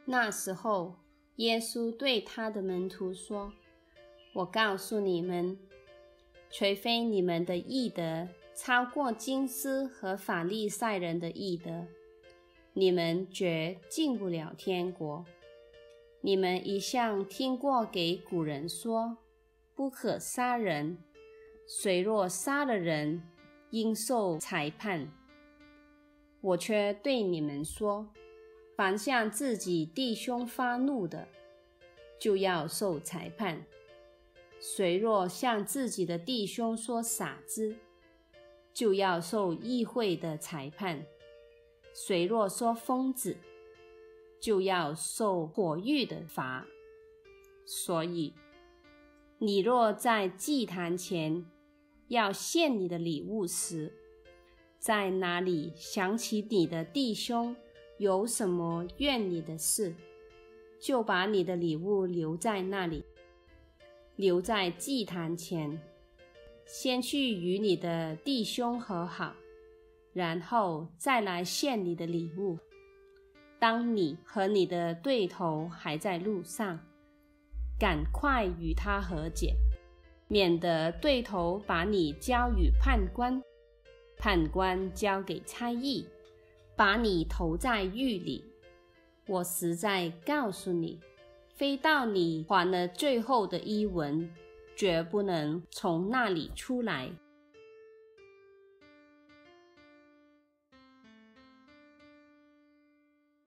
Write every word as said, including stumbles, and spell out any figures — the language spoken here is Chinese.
那时候，耶稣对他的门徒说：我告诉你们，除非你们的义德超过经师和法利赛人的义德，你们绝进不了天国。你们一向听过给古人说，不可杀人，谁若杀了人，应受裁判。我却对你们说，凡向自己弟兄发怒的，就要受裁判。谁若向自己的弟兄说傻子，就要受议会的裁判。谁若说疯子，就要受火狱的罚。所以，你若在祭坛前要献你的礼物时，在哪里想起你的弟兄有什么怨你的事，就把你的礼物留在那里，留在祭坛前，先去与你的弟兄和好，然后再来献你的礼物。当你和你的对头还在路上，赶快与他和解，免得对头把你交与判官，判官交给差役，把你投在狱里。我实在告诉你，非到你还了最后的一文，绝不能从那里出来。